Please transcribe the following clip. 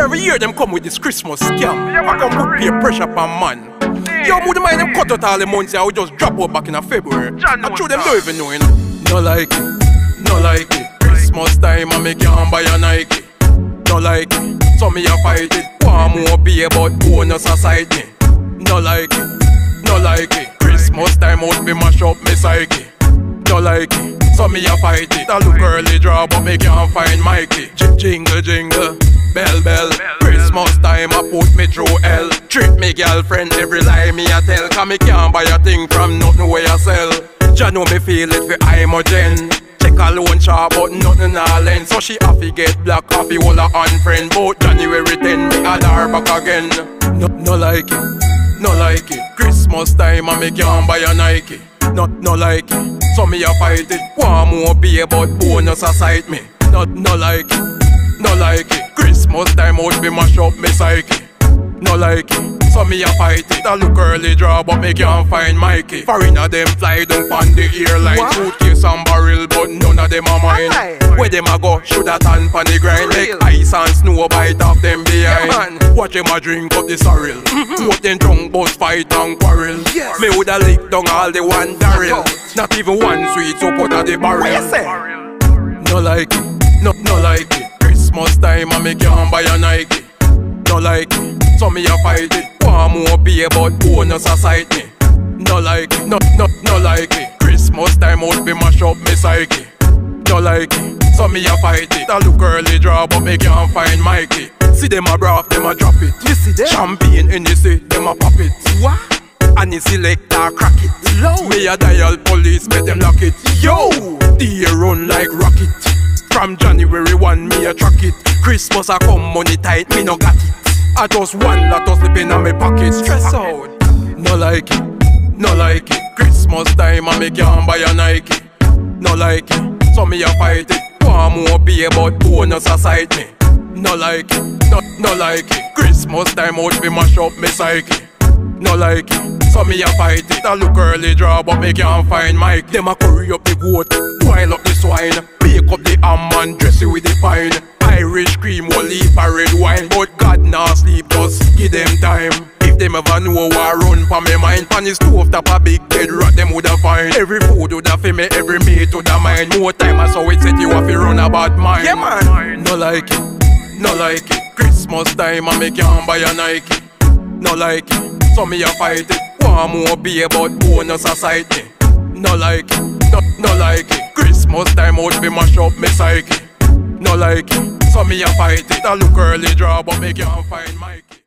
every year them come with this Christmas scam. I come put peer pressure upon man. Yo, would mind them cut out all the months I would just drop out back in a February. I true them don't even know, you know. No like it, no like it. Christmas time I make you buy a Nike. No like it, so me a fight it. Want more pay but bonus aside me. No like it, no like it. Christmas time out me mash up me psyche. No like it, so me a fight it. I look early draw but me can't find Mikey. Jingle jingle, bell bell. Christmas time I put me through hell. Treat me girlfriend every lie me a tell. Cause me can't buy a thing from nothing where I sell. Ya know me feel it for Imogen. Check a loan sharp but nothing all end. So she have to get black coffee all her unfriend. But January 10 me add her back again. No like it, no like it. Christmas time I me can't buy a Nike. No like it, so me a fight it. Want more pay but bonus aside me. No like it, no like it. Christmas time out me mash up me psyche. No like it, so me a fight it. I look early draw but me can't find Mikey. Foreigner them fly down on the airline. Suitcase and barrel but none of them are mine. Where them a go, shoulda tan pon the grind. Make ice and snow bite off them behind. Watch them a drink up the sorrel. What them drunk bout fight and quarrel. Me woulda lick down all the one barrel. Not even one sweet soap out of the barrel. No like it, no like it. Christmas time I me can't buy a Nike. No like it, so me a fight it. Want more pay but bonus aside me. No like it, no like it. Christmas time out me mash up me psyche. No like it, so me a fight it. I look early draw but me can't find Mikey. See them a braff, them a drop it. You see them? Champagne in the sea, them a pop it. What? And the selector crack it. Low. Me a dial police, make them lock it. Yo, the year run like rocket. From January 1 me a track it. Christmas a come money tight, me no got it. I just one lot of slipping in my pocket. Stress out. No like it, no like it. Christmas time I me can't buy a Nike. No like it, so me a fight it. Want more pay but bonus aside me. No like it, no like it. Christmas time out me mash up me psyche. No like it, so me a fight it. I look early draw but me can't find Mike. Them a curry up the goat, boil up the swine. Bake up the ham and dress it with the pine. Irish cream will leave a red wine. But God nah sleep, just give them time. If them ever know what run for me mind. Pan the stove top a big dead rat them woulda find. Every food woulda fi me, every mate woulda mine. More time I saw it set you off fi run a bad mind. Yeah man. No like it, no like it. Christmas time I me can't buy a Nike. No like it, so me a fight it. Want more pay but bonus aside me. No like it, no like it. Christmas time out me mash up me psyche. No like it, so me a fight it. I look early draw but me can't find Mikey.